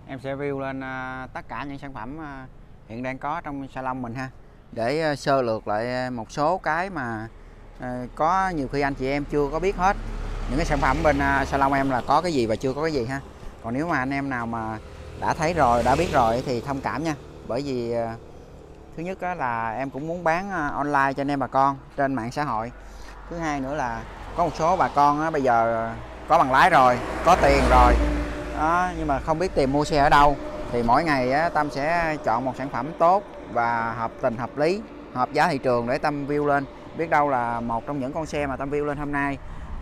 em sẽ review lên tất cả những sản phẩm hiện đang có trong salon mình ha, để sơ lược lại một số cái mà có nhiều khi anh chị em chưa có biết hết. Những cái sản phẩm bên salon em là có cái gì và chưa có cái gì ha. Còn nếu mà anh em nào mà đã thấy rồi, đã biết rồi thì thông cảm nha. Bởi vì thứ nhất là em cũng muốn bán online cho anh em bà con trên mạng xã hội. Thứ hai nữa là có một số bà con bây giờ có bằng lái rồi, có tiền rồi đó, nhưng mà không biết tìm mua xe ở đâu. Thì mỗi ngày Tâm sẽ chọn một sản phẩm tốt và hợp tình hợp lý, hợp giá thị trường để Tâm view lên. Biết đâu là một trong những con xe mà Tâm view lên hôm nay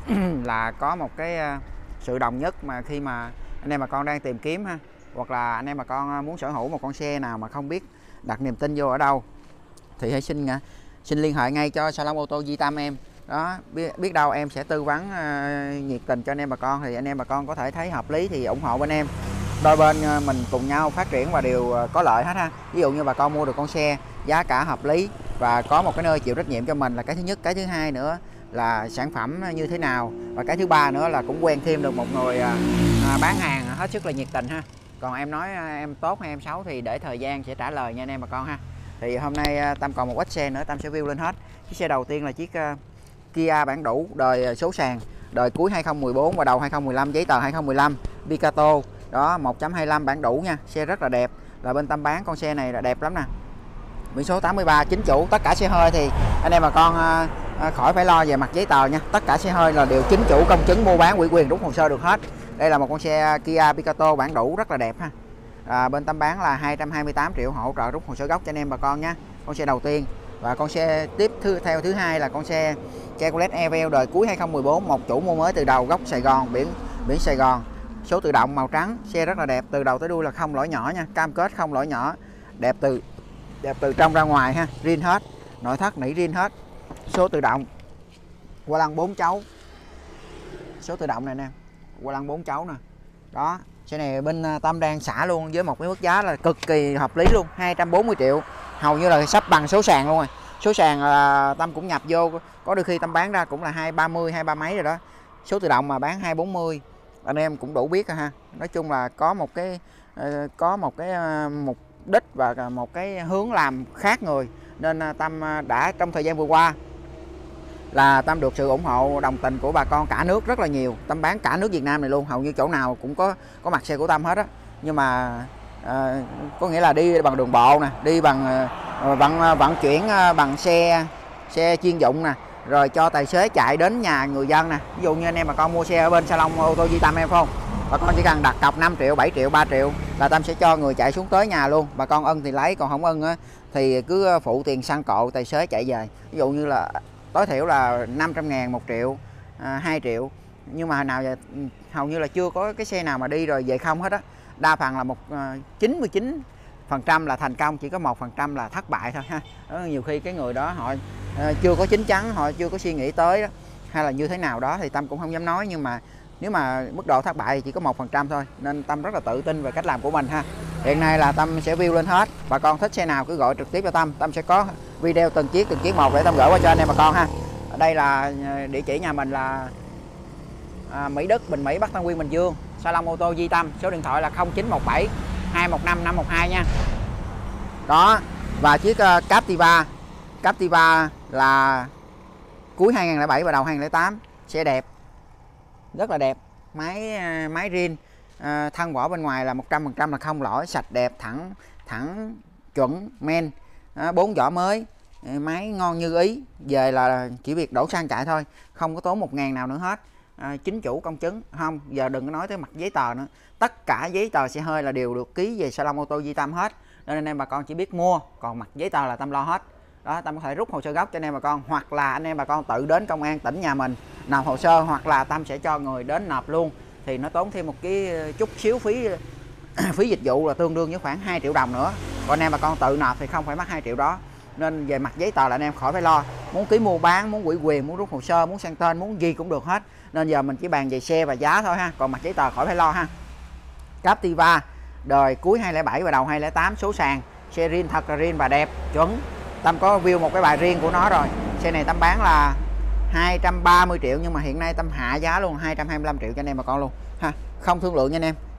là có một cái sự đồng nhất mà khi mà anh em bà con đang tìm kiếm ha, hoặc là anh em bà con muốn sở hữu một con xe nào mà không biết đặt niềm tin vô ở đâu, thì hãy xin liên hệ ngay cho salon ô tô Di Tâm em đó. Biết đâu em sẽ tư vấn nhiệt tình cho anh em bà con, thì anh em bà con có thể thấy hợp lý thì ủng hộ bên em. Đôi bên mình cùng nhau phát triển và đều có lợi hết ha. Ví dụ như bà con mua được con xe giá cả hợp lý và có một cái nơi chịu trách nhiệm cho mình là cái thứ nhất. Cái thứ hai nữa là sản phẩm như thế nào, và cái thứ ba nữa là cũng quen thêm được một người bán hàng hết sức là nhiệt tình ha. Còn em nói em tốt hay em xấu thì để thời gian sẽ trả lời nha anh em bà con ha. Thì hôm nay Tâm còn một ít xe nữa Tâm sẽ review lên hết. Chiếc xe đầu tiên là chiếc Kia bản đủ đời số sàn, đời cuối 2014 và đầu 2015, giấy tờ 2015, Picato đó, 1.25 bản đủ nha. Xe rất là đẹp, là bên Tâm bán con xe này là đẹp lắm nè. Biển số 83, chính chủ. Tất cả xe hơi thì anh em bà con khỏi phải lo về mặt giấy tờ nha. Tất cả xe hơi là đều chính chủ, công chứng mua bán, ủy quyền, rút hồ sơ được hết. Đây là một con xe Kia Picato bản đủ rất là đẹp ha. Bên Tâm bán là 228 triệu, hỗ trợ rút hồ sơ gốc cho anh em bà con nha. Con xe đầu tiên. Và con xe tiếp theo thứ hai là con xe Chevrolet Evel đời cuối 2014, một chủ mua mới từ đầu, gốc Sài Gòn, biển Sài Gòn, số tự động màu trắng. Xe rất là đẹp, từ đầu tới đuôi là không lỗi nhỏ nha, cam kết không lỗi nhỏ, đẹp từ trong ra ngoài ha, zin hết, nội thất nỉ zin hết. Số tự động, qua lăng 4 chấu, số tự động này nè, qua lăng 4 chấu nè đó. Xe này bên Tâm đang xả luôn với một cái mức giá là cực kỳ hợp lý luôn, 240 triệu, hầu như là sắp bằng số sàn luôn rồi. Số sàn là Tâm cũng nhập vô, có đôi khi Tâm bán ra cũng là 230, 23 mấy rồi đó. Số tự động mà bán 240, anh em cũng đủ biết ha. Nói chung là có một cái mục đích và một cái hướng làm khác người, nên Tâm đã trong thời gian vừa qua là Tâm được sự ủng hộ đồng tình của bà con cả nước rất là nhiều. Tâm bán cả nước Việt Nam này luôn, hầu như chỗ nào cũng có mặt xe của Tâm hết á. Nhưng mà có nghĩa là đi bằng đường bộ nè, đi bằng vận chuyển bằng xe chuyên dụng nè, rồi cho tài xế chạy đến nhà người dân nè. Ví dụ như anh em mà con mua xe ở bên salon ô tô Di Tâm em không, bà con chỉ cần đặt cọc 5 triệu, 7 triệu, 3 triệu là Tâm sẽ cho người chạy xuống tới nhà luôn. Bà con ưng thì lấy, còn không ưng á thì cứ phụ tiền xăng cộ tài xế chạy về. Ví dụ như là tối thiểu là 500.000, 1 triệu, 2 triệu. Nhưng mà nào giờ hầu như là chưa có cái xe nào mà đi rồi về không hết á. Đa phần là 99% là thành công, chỉ có 1% là thất bại thôi ha. Đó, nhiều khi cái người đó họ chưa có chín chắn, họ chưa có suy nghĩ tới đó, hay là như thế nào đó thì Tâm cũng không dám nói. Nhưng mà nếu mà mức độ thất bại thì chỉ có 1% thôi, nên Tâm rất là tự tin về cách làm của mình ha. Hiện nay là Tâm sẽ view lên hết, bà con thích xe nào cứ gọi trực tiếp cho Tâm sẽ có video từng chiếc một để Tâm gửi qua cho anh em bà con ha. Ở đây là địa chỉ nhà mình là Mỹ Đức, Bình Mỹ, Bắc Tân Uyên, Bình Dương, salon ô tô Di Tâm. Số điện thoại là 0917 215 512 nha. Đó, và chiếc Captiva là cuối 2007 và đầu 2008. Xe đẹp, rất là đẹp, máy zin, thân vỏ bên ngoài là 100% là không lỗi, sạch đẹp, thẳng chuẩn men, 4 vỏ mới, máy ngon như ý. Về là chỉ việc đổ xăng chạy thôi, không có tốn 1.000 nào nữa hết. Chính chủ công chứng không, giờ đừng có nói tới mặt giấy tờ nữa, tất cả giấy tờ xe hơi là đều được ký về salon ô tô Di Tâm hết, nên anh em bà con chỉ biết mua, còn mặt giấy tờ là Tâm lo hết đó. Tâm có thể rút hồ sơ gốc cho anh em bà con, hoặc là anh em bà con tự đến công an tỉnh nhà mình nộp hồ sơ, hoặc là Tâm sẽ cho người đến nộp luôn, thì nó tốn thêm một cái chút xíu phí dịch vụ là tương đương với khoảng 2 triệu đồng nữa. Còn anh em bà con tự nộp thì không phải mất 2 triệu đó. Nên về mặt giấy tờ là anh em khỏi phải lo, muốn ký mua bán, muốn ủy quyền, muốn rút hồ sơ, muốn sang tên, muốn gì cũng được hết. Nên giờ mình chỉ bàn về xe và giá thôi ha, còn mặt giấy tờ khỏi phải lo ha. Captiva đời cuối 2007 và đầu 2008, số sàn, xe zin thật là zin và đẹp chuẩn. Tâm có view một cái bài riêng của nó rồi. Xe này Tâm bán là 230 triệu, nhưng mà hiện nay Tâm hạ giá luôn 225 triệu cho anh em bà con luôn ha, không thương lượng nha anh em.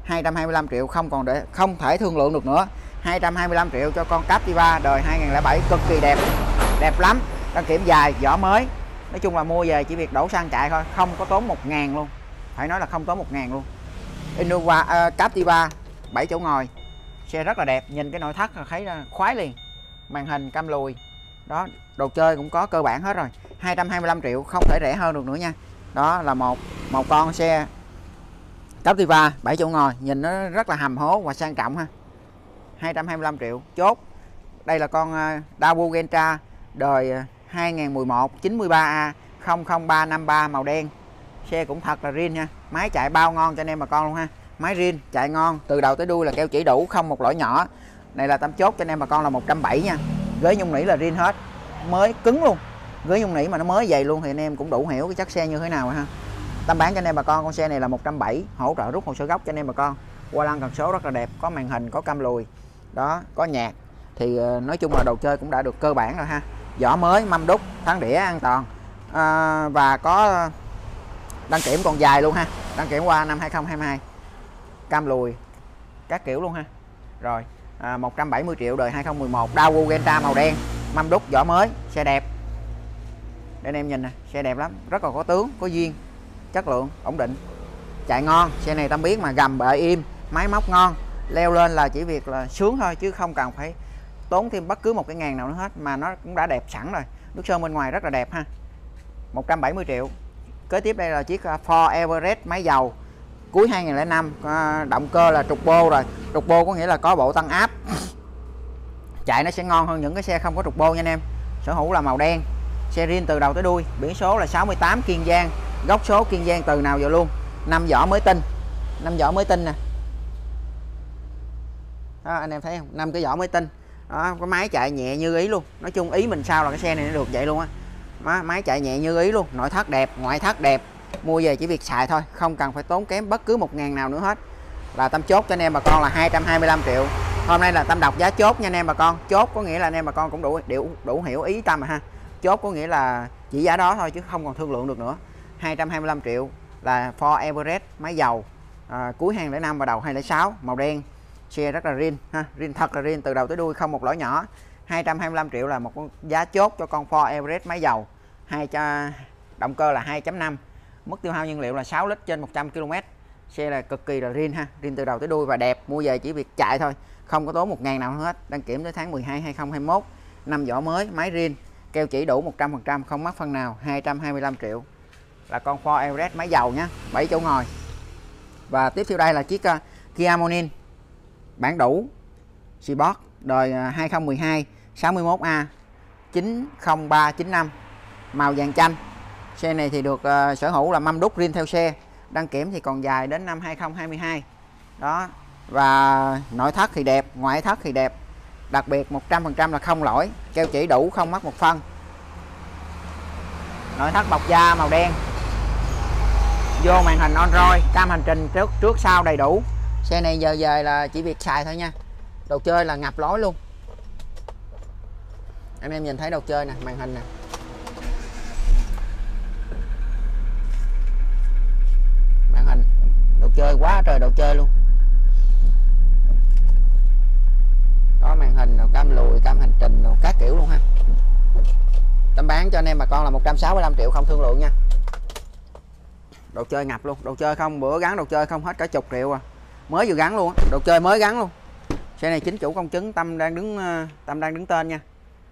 225 triệu không thể thương lượng được nữa. 225 triệu cho con Captiva đời 2007 cực kỳ đẹp, đẹp lắm, đăng kiểm dài, vỏ mới. Nói chung là mua về chỉ việc đổ xăng chạy thôi, không có tốn 1.000 luôn, phải nói là không tốn 1.000 luôn. Innova Captiva 7 chỗ ngồi, xe rất là đẹp, nhìn cái nội thất là thấy là khoái liền. Màn hình cam lùi đó, đồ chơi cũng có cơ bản hết rồi. 225 triệu không thể rẻ hơn được nữa nha. Đó là một con xe Captiva 7 chỗ ngồi, nhìn nó rất là hầm hố và sang trọng ha. 225 triệu chốt. Đây là con Daewoo Gentra đời 2011 93A 00353 màu đen. Xe cũng thật là zin nha, máy chạy bao ngon cho anh em bà con luôn ha. Máy zin chạy ngon, từ đầu tới đuôi là keo chỉ đủ, không một lỗi nhỏ. Này là tăm chốt cho anh em bà con là 170 nha. Ghế nhung nỉ là zin hết, mới cứng luôn. Ghế nhung nỉ mà nó mới vậy luôn thì anh em cũng đủ hiểu cái chất xe như thế nào ha. Tâm bán cho anh em bà con xe này là 170, hỗ trợ rút hồ sơ gốc cho anh em bà con. Qua lăng cần số rất là đẹp, có màn hình, có cam lùi. Đó, có nhạc. Thì nói chung là đồ chơi cũng đã được cơ bản rồi ha. Vỏ mới, mâm đúc, thắng đĩa an toàn. Và có đăng kiểm còn dài luôn ha. Đăng kiểm qua năm 2022. Cam lùi các kiểu luôn ha. Rồi, 170 triệu đời 2011 Daewoo Gentra màu đen, mâm đúc, vỏ mới, xe đẹp. Để anh em nhìn nè, xe đẹp lắm, rất là có tướng, có duyên, chất lượng, ổn định, chạy ngon. Xe này Tâm biết mà, gầm bệ im, máy móc ngon, leo lên là chỉ việc là sướng thôi chứ không cần phải tốn thêm bất cứ một cái ngàn nào nữa hết, mà nó cũng đã đẹp sẵn rồi. Nước sơn bên ngoài rất là đẹp ha. 170 triệu. Kế tiếp đây là chiếc Ford Everest máy dầu cuối 2005, động cơ là trục bô rồi. Trục bô có nghĩa là có bộ tăng áp, chạy nó sẽ ngon hơn những cái xe không có trục bô nha anh em. Sở hữu là màu đen, xe zin từ đầu tới đuôi, biển số là 68 Kiên Giang, góc số Kiên Giang từ nào giờ luôn. 5 vỏ mới tinh, 5 vỏ mới tinh nè. Đó, anh em thấy không, 5 cái vỏ mới tinh. Đó, có máy chạy nhẹ như ý luôn. Nói chung ý mình sao là cái xe này nó được vậy luôn á. Máy chạy nhẹ như ý luôn, nội thất đẹp, ngoại thất đẹp. Mua về chỉ việc xài thôi, không cần phải tốn kém bất cứ 1.000 nào nữa hết. Là Tâm chốt cho anh em bà con là 225 triệu. Hôm nay là Tâm đọc giá chốt nha anh em bà con. Chốt có nghĩa là anh em bà con cũng đủ hiểu ý Tâm mà ha. Chốt có nghĩa là chỉ giá đó thôi chứ không còn thương lượng được nữa. 225 triệu là Ford Everest máy dầu, cuối 2005 và đầu 2006, màu đen. Xe rất là zin ha, zin thật là zin từ đầu tới đuôi, không một lỗi nhỏ. 225 triệu là một giá chốt cho con Ford Everest máy dầu. Động cơ là 2.5, mức tiêu hao nhiên liệu là 6 lít trên 100 km. Xe là cực kỳ là zin ha, zin từ đầu tới đuôi và đẹp. Mua về chỉ việc chạy thôi, không có tốn 1.000 nào hết. Đăng kiểm tới tháng 12 2021. 5 vỏ mới, máy zin, keo chỉ đủ 100%, không mắc phân nào. 225 triệu là con Ford Everest máy dầu nhé, 7 chỗ ngồi. Và tiếp theo đây là chiếc Kia Morning bản đủ Sport đời 2012 61A 90395 màu vàng chanh. Xe này thì được sở hữu là mâm đúc zin theo xe, đăng kiểm thì còn dài đến năm 2022 đó. Và nội thất thì đẹp, ngoại thất thì đẹp, đặc biệt 100% là không lỗi, keo chỉ đủ, không mất một phân. Nội thất bọc da màu đen, vô màn hình Android, cam hành trình trước sau đầy đủ. Xe này giờ về là chỉ việc xài thôi nha. Đồ chơi là ngập lối luôn. Anh em nhìn thấy đồ chơi nè, màn hình nè. Màn hình, đồ chơi quá trời đồ chơi luôn. Đó, màn hình, đồ cam lùi, cam hành trình, đồ các kiểu luôn ha. Tâm bán cho anh em bà con là 165 triệu không thương lượng nha. Đồ chơi ngập luôn, đồ chơi không, bữa gắn đồ chơi không hết cả chục triệu à. Mới vừa gắn luôn á, đồ chơi mới gắn luôn. Xe này chính chủ công chứng, Tâm đang đứng tên nha.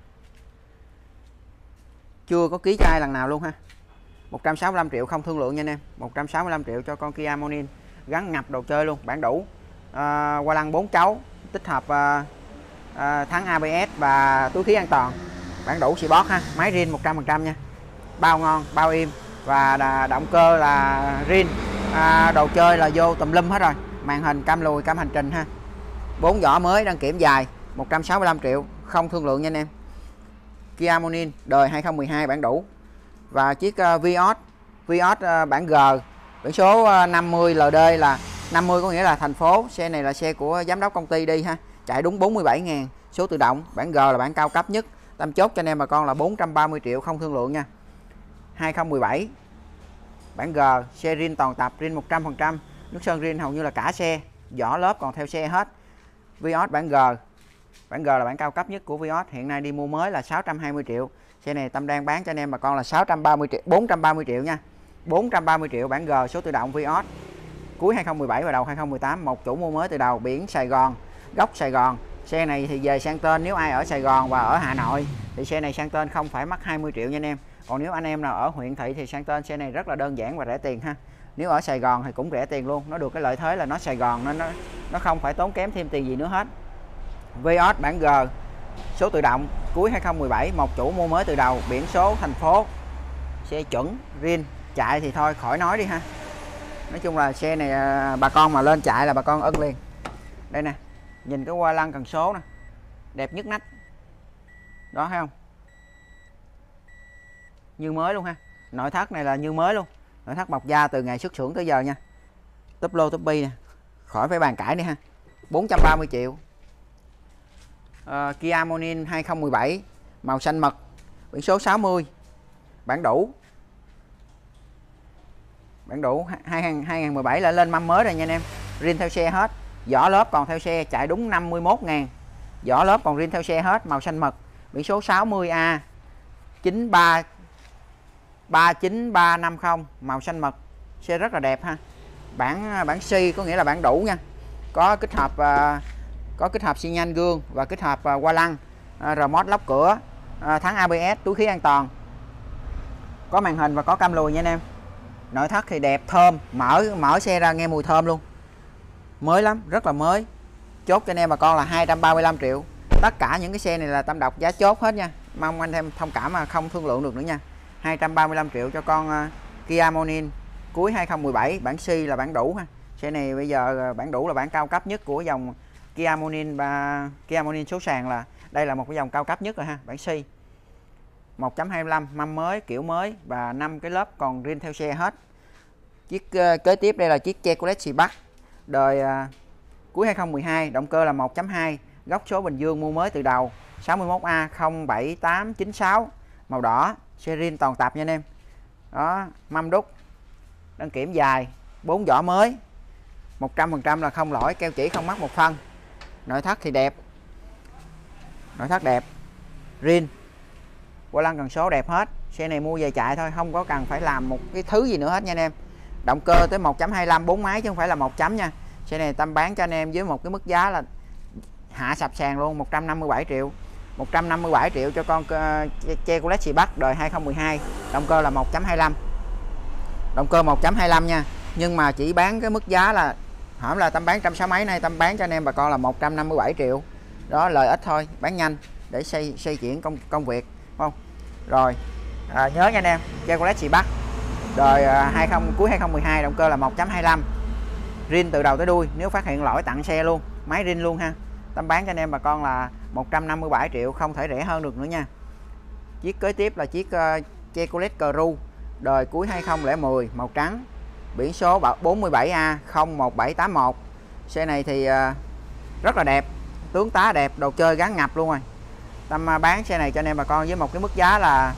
Chưa có ký cho ai lần nào luôn ha. 165 triệu không thương lượng nha anh em. 165 triệu cho con Kia Morning gắn ngập đồ chơi luôn, bản đủ. Qua lăng 4 chấu, tích hợp thắng ABS và túi khí an toàn. Bản đủ Sport ha, máy zin 100% nha. Bao ngon, bao im và động cơ là zin. Đồ chơi là vô tùm lum hết rồi. Màn hình cam lùi, cam hành trình ha. 4 vỏ mới, đăng kiểm dài, 165 triệu không thương lượng nha anh em. Kia Morning đời 2012 bản đủ. Và chiếc Vios bản G, biển số 50 LD là 50 có nghĩa là thành phố. Xe này là xe của giám đốc công ty đi ha, chạy đúng 47.000, số tự động. Bản G là bản cao cấp nhất. Tâm chốt cho anh em bà con là 430 triệu không thương lượng nha. 2017 bản G, xe zin toàn tập, zin 100%, nước sơn zin hầu như là cả xe. vỏ lớp còn theo xe hết. Vios bản G. Bản G là bản cao cấp nhất của Vios, hiện nay đi mua mới là 620 triệu. Xe này Tâm đang bán cho anh em bà con là 630 triệu, 430 triệu nha. 430 triệu bản G số tự động Vios. Cuối 2017 và đầu 2018, một chủ mua mới từ đầu, biển Sài Gòn, gốc Sài Gòn. Xe này thì về sang tên, nếu ai ở Sài Gòn và ở Hà Nội thì xe này sang tên không phải mất 20 triệu nha anh em. Còn nếu anh em nào ở huyện thị thì sang tên xe này rất là đơn giản và rẻ tiền ha. Nếu ở Sài Gòn thì cũng rẻ tiền luôn, nó được cái lợi thế là nó Sài Gòn nên nó không phải tốn kém thêm tiền gì nữa hết. Vios bản G số tự động cuối 2017, một chủ mua mới từ đầu, biển số thành phố, xe chuẩn riêng, chạy thì thôi khỏi nói đi ha. Nói chung là xe này bà con mà lên chạy là bà con ưng liền. Đây nè, nhìn cái hoa lăng cần số nè, đẹp nhất nách đó, thấy không, như mới luôn ha. Nội thất này là như mới luôn, nội thất bọc da từ ngày xuất xưởng tới giờ nha. Túp lô túp bi nè, khỏi phải bàn cãi đi ha. 430 triệu. Kia Morning 2017 màu xanh mật, biển số 60, bản đủ. Bản đủ 2017 là lên mâm mới rồi nha anh em. Riêng theo xe hết, vỏ lớp còn theo xe, chạy đúng 51.000. Vỏ lớp còn riêng theo xe hết, màu xanh mật, biển số 60A 39350, màu xanh mật. Xe rất là đẹp ha. Bản C có nghĩa là bản đủ nha. Có kích hợp xi nhan gương và kích hợp hoa lăng, remote lóc cửa, thắng ABS, túi khí an toàn. Có màn hình và có cam lùi nha anh em. Nội thất thì đẹp, thơm, mở xe ra nghe mùi thơm luôn. Mới lắm, rất là mới. Chốt cho anh em bà con là 235 triệu. Tất cả những cái xe này là Tâm đọc giá chốt hết nha. Mong anh em thông cảm mà không thương lượng được nữa nha. 235 triệu cho con Kia Morning cuối 2017, bản C là bản đủ ha. Xe này bây giờ bản đủ là bản cao cấp nhất của dòng Kia Morning và Kia Morning số sàn, là đây là một cái dòng cao cấp nhất rồi ha, bản C. 1.25 mâm mới, kiểu mới và 5 cái lớp còn riêng theo xe hết. Chiếc kế tiếp đây là chiếc Chevrolet Spark đời cuối 2012, động cơ là 1.2, gốc số Bình Dương, mua mới từ đầu, 61A 07896, màu đỏ, xe riêng toàn tập nha anh em. Đó, mâm đúc, đăng kiểm dài, 4 vỏ mới, 100% là không lỗi, keo chỉ không mất một phân. Nội thất thì đẹp, nội thất đẹp, riêng, qua lăng cần số đẹp hết. Xe này mua về chạy thôi, không có cần phải làm một cái thứ gì nữa hết nha anh em. Động cơ tới 1.25 4 máy chứ không phải là 1 chấm nha. Xe này Tâm bán cho anh em với một cái mức giá là hạ sập sàn luôn, 157 triệu. 157 triệu cho con Chevrolet Spark đời 2012, động cơ là 1.25. Động cơ 1.25 nha. Nhưng mà chỉ bán cái mức giá là hổm là Tâm bán 160 mấy, nay Tâm bán cho anh em bà con là 157 triệu. Đó, lời ít thôi, bán nhanh để xây chuyển công việc, không? Rồi, nhớ nha anh em, Chevrolet Spark đời cuối 2012, động cơ là 1.25, riêng từ đầu tới đuôi, nếu phát hiện lỗi tặng xe luôn, máy riêng luôn ha. Tâm bán cho anh em bà con là 157 triệu, không thể rẻ hơn được nữa nha. Chiếc kế tiếp là chiếc Chevrolet Cruze đời cuối 2010, màu trắng, biển số 47A 01781. Xe này thì rất là đẹp, tướng tá đẹp, đồ chơi gắn ngập luôn rồi. Tâm bán xe này cho anh em bà con với một cái mức giá là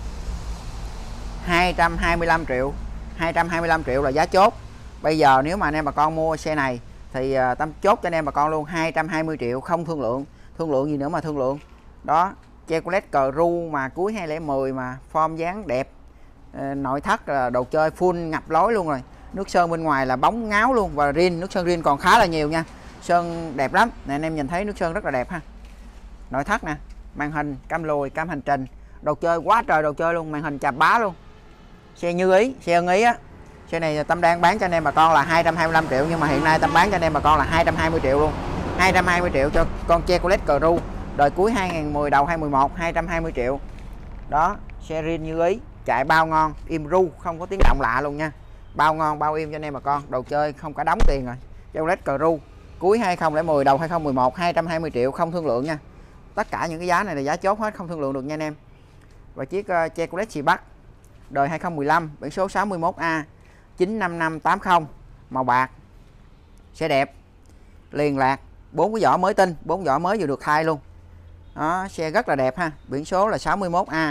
225 triệu. 225 triệu là giá chốt. Bây giờ nếu mà anh em bà con mua xe này thì Tâm chốt cho anh em bà con luôn 220 triệu, không thương lượng. Thương lượng gì nữa mà thương lượng. Đó, Chevrolet Cruze mà cuối 2010 mà form dáng đẹp, nội thất là đồ chơi full ngập lối luôn rồi. Nước sơn bên ngoài là bóng ngáo luôn, và riêng nước sơn riêng còn khá là nhiều nha. Sơn đẹp lắm. Nè anh em nhìn thấy nước sơn rất là đẹp ha. Nội thất nè, màn hình, cam lùi, cam hành trình, đồ chơi quá trời đồ chơi luôn, màn hình chà bá luôn. Xe như ý, xe ưng ý á. Xe này Tâm đang bán cho anh em bà con là 225 triệu, nhưng mà hiện nay Tâm bán cho anh em bà con là 220 triệu luôn. 220 triệu cho con Chevrolet Cruze đời cuối 2010 đầu 2011, 220 triệu. Đó, xe riêng như ý, chạy bao ngon, im ru, không có tiếng động lạ luôn nha. Bao ngon, bao im cho anh em bà con, đồ chơi không cả đóng tiền rồi. Chevrolet Cruze cuối 2010 đầu 2011, 220 triệu, không thương lượng nha. Tất cả những cái giá này là giá chốt hết, không thương lượng được nha anh em. Và chiếc Chevrolet Spark đời 2015, biển số 61A 95580, màu bạc, xe đẹp, liền lạc, 4 cái vỏ mới tinh, 4 vỏ mới vừa được thay luôn. Đó, xe rất là đẹp ha, biển số là 61A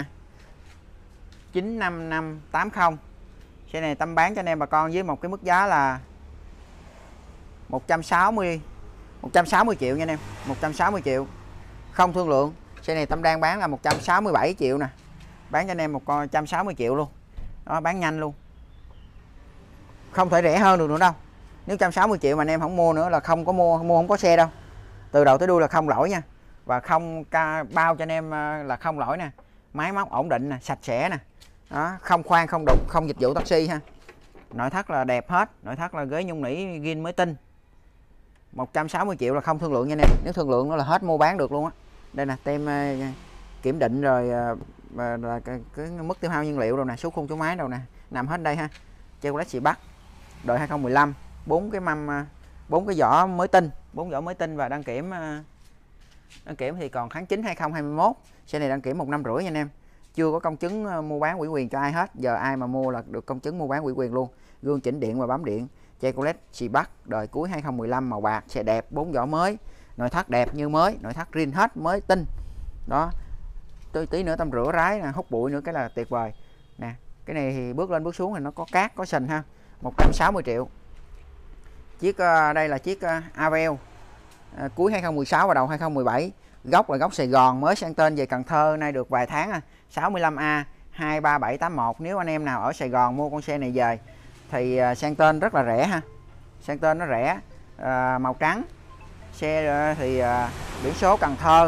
95580. Xe này Tâm bán cho anh em bà con với một cái mức giá là 160 160 triệu nha anh em, 160 triệu không thương lượng. Xe này Tâm đang bán là 167 triệu nè, bán cho anh em 160 triệu luôn đó, bán nhanh luôn, không thể rẻ hơn được nữa đâu. Nếu 160 triệu mà anh em không mua nữa là không có mua không có xe đâu, từ đầu tới đuôi là không lỗi nha, và không bao cho anh em là không lỗi nè, máy móc ổn định nè, sạch sẽ nè đó, không khoan không đục, không dịch vụ taxi ha. Nội thất là đẹp hết, nội thất là ghế nhung nỉ zin mới tinh. 160 triệu là không thương lượng nha anh em, nếu thương lượng nó là hết mua bán được luôn á. Đây nè, tem kiểm định rồi là cái mức tiêu hao nhiên liệu rồi nè, số khung số máy đâu nè, nằm hết đây ha. Chevrolet xì Bắc đời 2015, 4 cái mâm 4 cái vỏ mới tinh, 4 vỏ mới tinh và đăng kiểm thì còn tháng 9 2021. Xe này đăng kiểm 1 năm rưỡi nha anh em, chưa có công chứng mua bán ủy quyền cho ai hết, giờ ai mà mua là được công chứng mua bán ủy quyền luôn. Gương chỉnh điện và bấm điện, Chevrolet xì Bắc đời cuối 2015 màu bạc, xe đẹp, 4 vỏ mới, nội thất đẹp như mới, nội thất zin hết mới tinh đó. Tí nữa Tâm rửa rái nè, hút bụi nữa cái là tuyệt vời nè. Cái này thì bước lên bước xuống thì nó có cát có sình ha. 160 triệu. Chiếc đây là chiếc Avel cuối 2016 và đầu 2017, gốc là gốc Sài Gòn, mới sang tên về Cần Thơ, nay được vài tháng 65A 23781. Nếu anh em nào ở Sài Gòn mua con xe này về thì sang tên rất là rẻ ha, sang tên nó rẻ. Màu trắng, xe thì biển số Cần Thơ,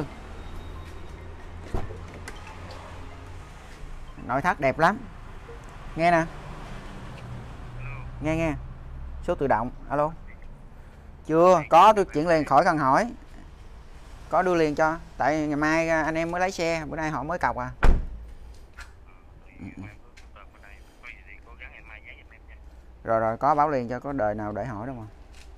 nội thất đẹp lắm, nghe nè, nghe số tự động. Alo, chưa có, tôi chuyển liền khỏi cần hỏi, có đưa liền cho, tại ngày mai anh em mới lấy xe, bữa nay họ mới cọc à. Rồi có báo liền cho, có đời nào để hỏi đâu mà.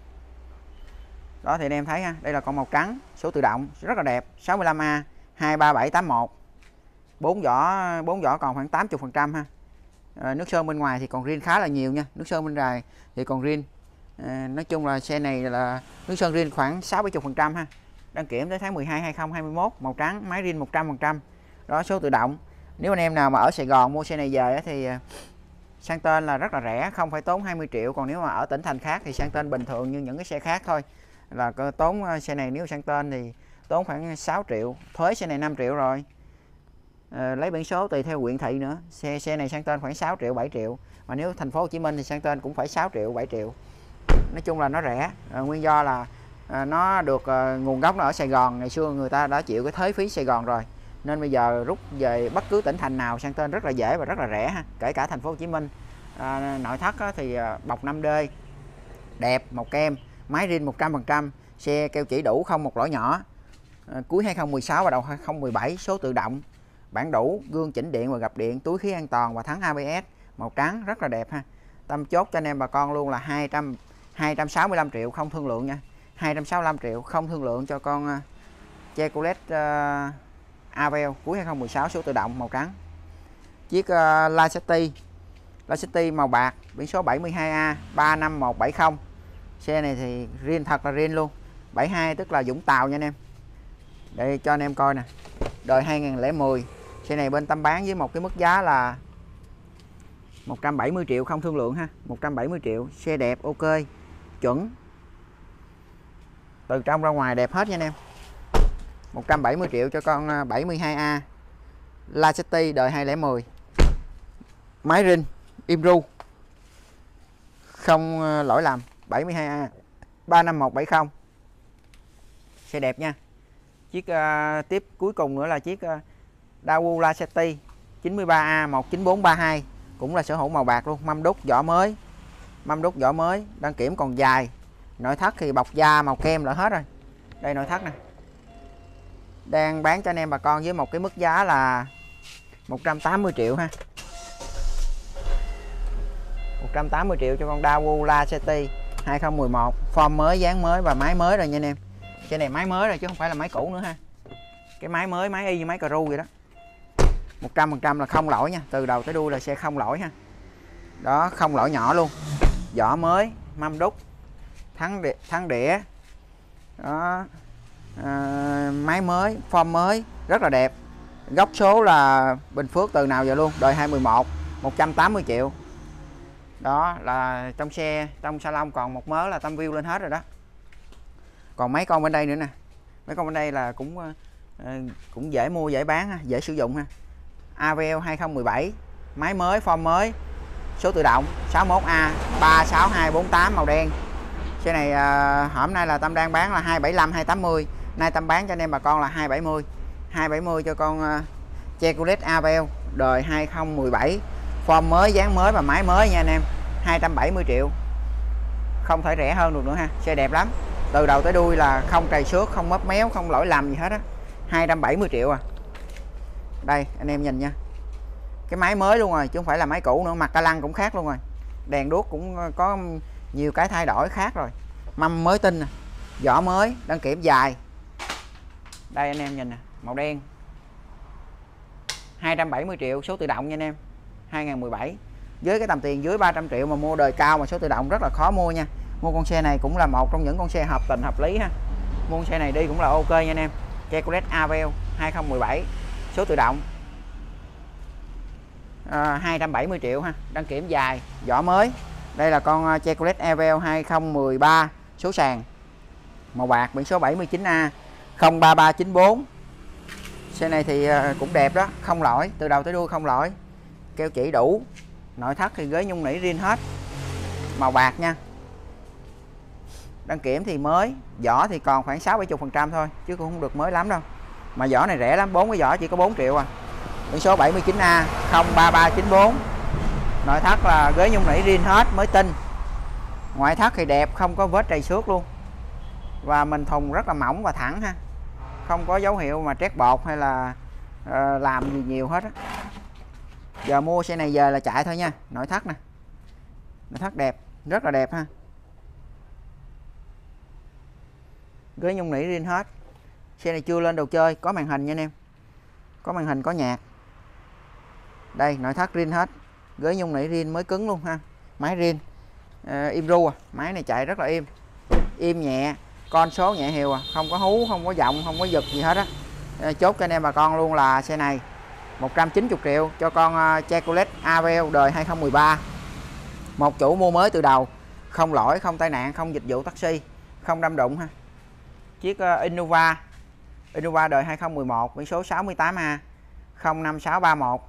Đó thì anh em thấy ha, đây là con màu trắng, số tự động rất là đẹp, 65A 23781. 4 vỏ còn khoảng 80% ha. Nước sơn bên ngoài thì còn zin khá là nhiều nha, nước sơn bên ngoài thì còn zin. Nói chung là xe này là nước sơn zin khoảng 60-70% ha. Đăng kiểm tới tháng 12 2021, màu trắng, máy zin 100%. Đó, số tự động. Nếu anh em nào mà ở Sài Gòn mua xe này về thì sang tên là rất là rẻ, không phải tốn 20 triệu. Còn nếu mà ở tỉnh thành khác thì sang tên bình thường như những cái xe khác thôi, là tốn. Xe này nếu sang tên thì tốn khoảng 6 triệu, thuế xe này 5 triệu rồi. Lấy biển số tùy theo huyện thị nữa. Xe này sang tên khoảng 6 triệu 7 triệu, mà nếu thành phố Hồ Chí Minh thì sang tên cũng phải 6 triệu 7 triệu. Nói chung là nó rẻ, nguyên do là nó được nguồn gốc nó ở Sài Gòn, ngày xưa người ta đã chịu cái thuế phí Sài Gòn rồi, nên bây giờ rút về bất cứ tỉnh thành nào sang tên rất là dễ và rất là rẻ ha, kể cả thành phố Hồ Chí Minh. Nội thất thì bọc 5D đẹp, màu kem, máy zin 100%, xe keo chỉ đủ không một lỗi nhỏ, cuối 2016 và đầu 2017, số tự động, bản đủ, gương chỉnh điện và gập điện, túi khí an toàn và thắng ABS, màu trắng rất là đẹp ha. Tâm chốt cho anh em bà con luôn là 265 triệu không thương lượng nha, 265 triệu không thương lượng cho con Chevrolet Avel cuối 2016, số tự động, màu trắng. Chiếc Lacetti màu bạc, biển số 72A 35170. Xe này thì zin thật là zin luôn, 72 tức là Vũng Tàu nha anh em. Để cho anh em coi nè, đời 2010. Xe này bên Tâm bán với một cái mức giá là 170 triệu không thương lượng ha, 170 triệu. Xe đẹp, ok, chuẩn, từ trong ra ngoài đẹp hết nha anh em. 170 triệu cho con 72A Lacetti đời 2010, máy zin im ru không lỗi lầm, 72A 35170. Xe đẹp nha. Chiếc tiếp cuối cùng nữa là chiếc Daewoo Lacetti 93A 19432, cũng là sở hữu màu bạc luôn, mâm đúc vỏ mới, đăng kiểm còn dài. Nội thất thì bọc da màu kem lại hết rồi. Đây nội thất nè, đang bán cho anh em bà con với một cái mức giá là 180 triệu ha, 180 triệu cho con Daewoo Lacetti 2011, form mới, dáng mới và máy mới rồi nha anh em. Xe này máy mới rồi chứ không phải là máy cũ nữa ha, cái máy mới, máy y như máy Caru vậy đó. 100% là không lỗi nha, từ đầu tới đuôi là xe không lỗi ha. Đó, không lỗi nhỏ luôn, vỏ mới, mâm đúc, thắng đĩa đó, máy mới, form mới rất là đẹp. Gốc số là Bình Phước từ nào giờ luôn, đời 2011, 180 triệu. Đó là trong xe, trong salon còn một mớ là Tâm view lên hết rồi đó. Còn mấy con bên đây nữa nè, mấy con bên đây là cũng dễ mua dễ bán ha, dễ sử dụng ha. Aveo 2017, máy mới, form mới, số tự động 61A 36248 màu đen. Xe này hôm nay là Tâm đang bán là 275 280, nay Tâm bán cho anh em bà con là 270 cho con Chevrolet Aveo đời 2017, form mới, dáng mới và máy mới nha anh em. 270 triệu, không thể rẻ hơn được nữa ha. Xe đẹp lắm, từ đầu tới đuôi là không trầy xước, không mấp méo, không lỗi lầm gì hết á. 270 triệu à. Đây anh em nhìn nha, cái máy mới luôn rồi chứ không phải là máy cũ nữa. Mặt ca lăng cũng khác luôn rồi, đèn đuốc cũng có nhiều cái thay đổi khác rồi. Mâm mới tinh nè, vỏ mới, đăng kiểm dài. Đây anh em nhìn nè, màu đen. 270 triệu, số tự động nha anh em. 2017, với cái tầm tiền dưới 300 triệu mà mua đời cao mà số tự động rất là khó mua nha. Mua con xe này cũng là một trong những con xe hợp tình hợp lý ha. Mua con xe này đi cũng là ok nha anh em. Chevrolet Aveo 2017, số tự động, 270 triệu ha, đăng kiểm dài, vỏ mới. Đây là con Chevrolet Aveo 2013, số sàn, màu bạc, biển số 79A 03394. Xe này thì cũng đẹp đó, không lỗi, từ đầu tới đuôi không lỗi, keo chỉ đủ. Nội thất thì ghế nhung nỉ zin hết, màu bạc nha. Đăng kiểm thì mới, vỏ thì còn khoảng 60-70% thôi chứ cũng không được mới lắm đâu. Mà vỏ này rẻ lắm, 4 cái vỏ chỉ có 4 triệu à. Biển số 79A 03394. Nội thất là ghế nhung nỉ zin hết, mới tinh. Ngoại thất thì đẹp, không có vết trầy xước luôn. Và mình thùng rất là mỏng và thẳng ha, không có dấu hiệu mà trét bột hay là làm gì nhiều hết á. Giờ mua xe này giờ là chạy thôi nha. Nội thất nè, nội thất đẹp, rất là đẹp ha, ghế nhung nỉ zin hết. Xe này chưa lên đồ chơi, có màn hình nha anh em, có màn hình, có nhạc. Đây nội thất zin hết, ghế nhung nỉ zin mới cứng luôn ha. Máy zin, im ru à, máy này chạy rất là im nhẹ, con số nhẹ hiều à, không có hú, không có giọng, không có giật gì hết á. Chốt cho anh em bà con luôn là xe này 190 triệu cho con Chevrolet Aveo đời 2013. Một chủ mua mới từ đầu, không lỗi, không tai nạn, không dịch vụ taxi, không đâm đụng ha. Chiếc Innova đời 2011, biển số 68A 05631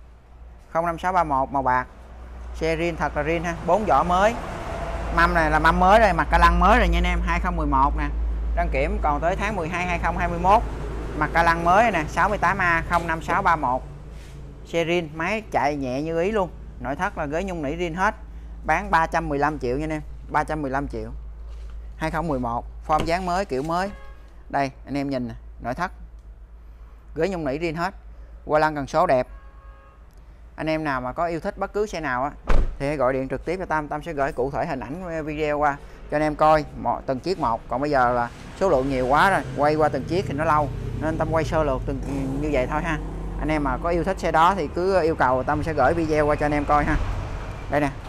màu bạc. Xe zin, thật là zin ha, 4 vỏ mới. Mâm này là mâm mới đây, mặt ca lăng mới rồi nha anh em, 2011 nè. Đăng kiểm còn tới tháng 12 2021. Mặt ca lăng mới nè, 68A 05631. Xe zin, máy chạy nhẹ như ý luôn. Nội thất là ghế nhung nỉ zin hết. Bán 315 triệu nha anh em, 315 triệu. 2011, form dáng mới, kiểu mới. Đây anh em nhìn nè, nội thất, ghế nhung nỉ zin hết. Qua lăng cần số đẹp. Anh em nào mà có yêu thích bất cứ xe nào á thì hãy gọi điện trực tiếp cho Tâm. Tâm sẽ gửi cụ thể hình ảnh video qua cho anh em coi từng chiếc một. Còn bây giờ là số lượng nhiều quá rồi, quay qua từng chiếc thì nó lâu, nên Tâm quay sơ lược từng như vậy thôi ha. Anh em mà có yêu thích xe đó thì cứ yêu cầu, Tâm sẽ gửi video qua cho anh em coi ha. Đây nè,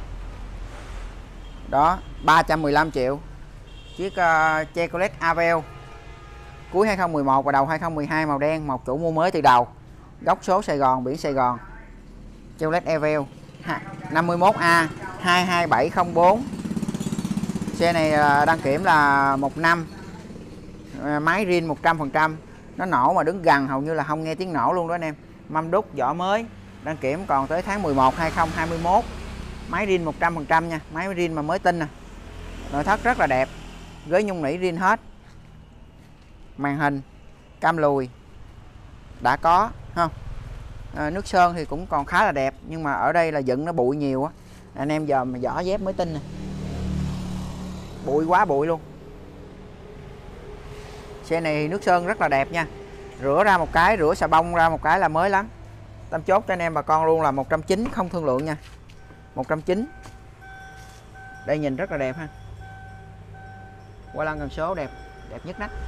đó, 315 triệu. Chiếc Chevrolet Aveo cuối 2011 và đầu 2012, màu đen, một chủ mua mới từ đầu, gốc số Sài Gòn, biển Sài Gòn. Chevrolet Aveo 51A 22704. Xe này đăng kiểm là 1 năm, máy zin 100%. Nó nổ mà đứng gần hầu như là không nghe tiếng nổ luôn đó anh em. Mâm đúc, vỏ mới, đăng kiểm còn tới tháng 11 2021. Máy zin 100% nha, máy zin mà mới tinh nè. Nội thất rất là đẹp, ghế nhung nỉ zin hết. Màn hình, cam lùi đã có không. Nước sơn thì cũng còn khá là đẹp, nhưng mà ở đây là dựng nó bụi nhiều á. Anh em giờ mà vỏ dép mới tinh nè, bụi quá bụi luôn. Xe này nước sơn rất là đẹp nha, rửa ra một cái, rửa xà bông ra một cái là mới lắm. Tâm chốt cho anh em bà con luôn là 190, không thương lượng nha, 190. Đây nhìn rất là đẹp ha, qua lăng cần số đẹp, đẹp nhất nách.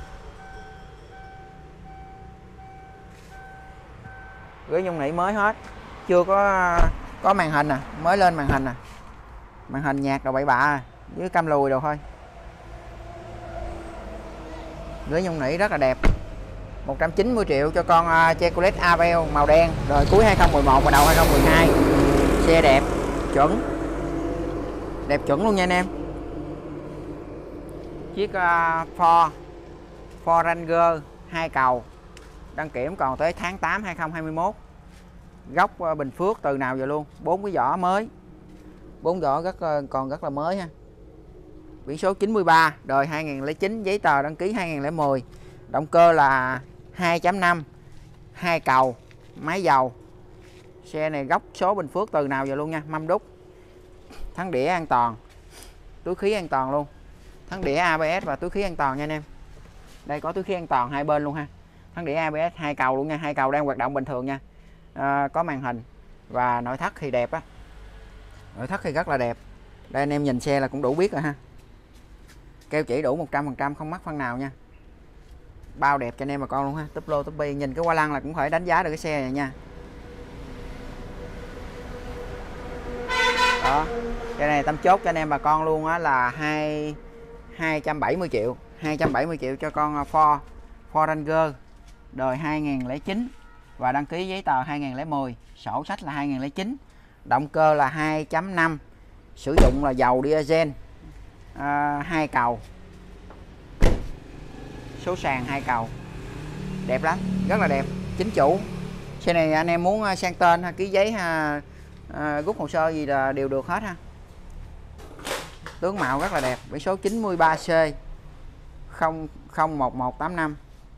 Ghế nhung nỉ mới hết, chưa có màn hình nè, mới lên màn hình nè, màn hình nhạc đồ bậy bạ với cam lùi đồ thôi. Ghế nhung nỉ rất là đẹp, 190 triệu cho con Chevrolet Aveo màu đen rồi cuối 2011 và đầu 2012. Xe đẹp, chuẩn, đẹp chuẩn luôn nha anh em. chiếc Ford Ranger 2 cầu, đăng kiểm còn tới tháng 8 2021, gốc Bình Phước từ nào giờ luôn, 4 cái vỏ mới, 4 vỏ còn rất là mới ha. Biển số 93, đời 2009, giấy tờ đăng ký 2010, động cơ là 2.5, 2 cầu, máy dầu. Xe này gốc số Bình Phước từ nào giờ luôn nha, mâm đúc, thắng đĩa an toàn, túi khí an toàn luôn, thắng đĩa ABS và túi khí an toàn nha anh em. Đây có túi khí an toàn hai bên luôn ha, thắng đĩa ABS 2 cầu luôn nha, 2 cầu đang hoạt động bình thường nha. Có màn hình và nội thất thì đẹp á, nội thất thì rất là đẹp. Đây anh em nhìn xe là cũng đủ biết rồi ha, keo chỉ đủ 100%, không mắc phân nào nha, bao đẹp cho anh em bà con luôn ha. Túp lô túp bi, nhìn cái hoa lăng là cũng phải đánh giá được cái xe này nha. Đó, cái này Tâm chốt cho anh em bà con luôn á là 270 triệu, 270 triệu cho con Ford Ranger đời 2009 và đăng ký giấy tờ 2010, sổ sách là 2009, động cơ là 2.5, sử dụng là dầu diesel, 2 cầu, số sàn 2 cầu, đẹp lắm, rất là đẹp, chính chủ. Xe này anh em muốn sang tên ký giấy rút hồ sơ gì là đều được hết ha. Tướng mạo rất là đẹp, biển số 93C 01185.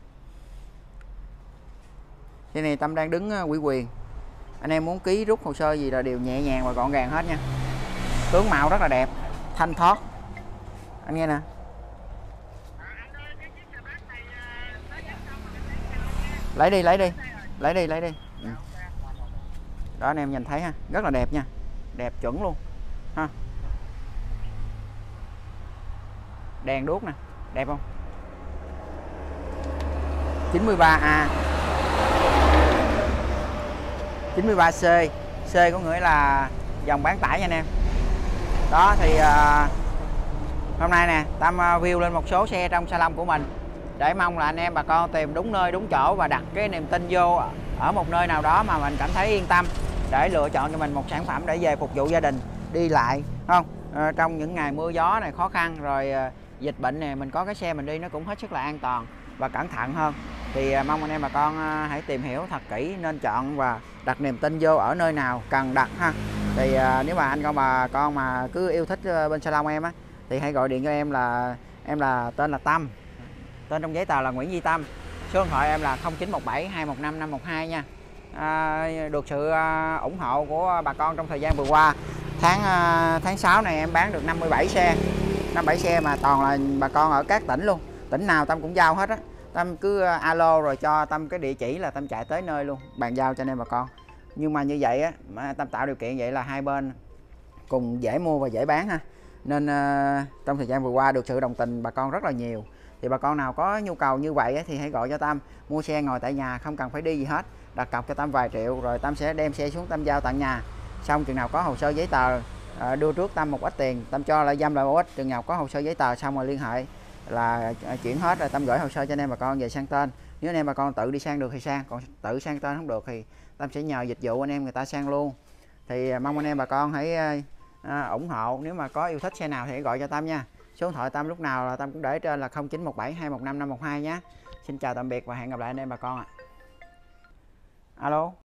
Xe này Tâm đang đứng ủy quyền, anh em muốn ký rút hồ sơ gì là đều nhẹ nhàng và gọn gàng hết nha. Tướng mạo rất là đẹp, thanh thoát, anh nghe nè. Lấy đi ừ. Đó anh em nhìn thấy ha, rất là đẹp nha, đẹp chuẩn luôn ha. Đèn đuốc nè, đẹp không? 93A 93C, C có nghĩa là dòng bán tải nha anh em. Đó thì hôm nay nè Tâm view lên một số xe trong salon của mình để mong là anh em bà con tìm đúng nơi đúng chỗ và đặt cái niềm tin vô ở một nơi nào đó mà mình cảm thấy yên tâm để lựa chọn cho mình một sản phẩm để về phục vụ gia đình đi lại, không? Trong những ngày mưa gió này khó khăn rồi dịch bệnh này, mình có cái xe mình đi nó cũng hết sức là an toàn và cẩn thận hơn. Thì mong anh em bà con hãy tìm hiểu thật kỹ nên chọn và đặt niềm tin vô ở nơi nào cần đặt ha. Thì nếu mà anh con bà con mà cứ yêu thích bên salon em á thì hãy gọi điện cho em là tên là Tâm, tên trong giấy tờ là Nguyễn Duy Tâm, số điện thoại em là 0917 215 512 nha. Được sự ủng hộ của bà con trong thời gian vừa qua, tháng 6 này em bán được 57 xe mà toàn là bà con ở các tỉnh luôn, tỉnh nào Tâm cũng giao hết á. Tâm cứ alo rồi cho Tâm cái địa chỉ là Tâm chạy tới nơi luôn bàn giao cho anh em bà con. Nhưng mà như vậy á, Tâm tạo điều kiện vậy là hai bên cùng dễ mua và dễ bán ha. Nên trong thời gian vừa qua được sự đồng tình bà con rất là nhiều. Thì bà con nào có nhu cầu như vậy á, thì hãy gọi cho Tâm, mua xe ngồi tại nhà, không cần phải đi gì hết, đặt cọc cho Tâm vài triệu rồi Tâm sẽ đem xe xuống Tâm giao tận nhà. Xong chừng nào có hồ sơ giấy tờ đưa trước Tâm một ít tiền, Tâm cho lại dăm lại một ít, chừng nào có hồ sơ giấy tờ xong rồi liên hệ là chuyển hết rồi Tâm gửi hồ sơ cho anh em bà con về sang tên. Nếu anh em bà con tự đi sang được thì sang, còn tự sang tên không được thì Tâm sẽ nhờ dịch vụ anh em người ta sang luôn. Thì mong anh em bà con hãy ủng hộ. Nếu mà có yêu thích xe nào thì hãy gọi cho Tâm nha. Số điện thoại Tâm lúc nào là Tâm cũng để trên là 0917 215 512 nhé. Xin chào tạm biệt và hẹn gặp lại anh em bà con ạ. Alo.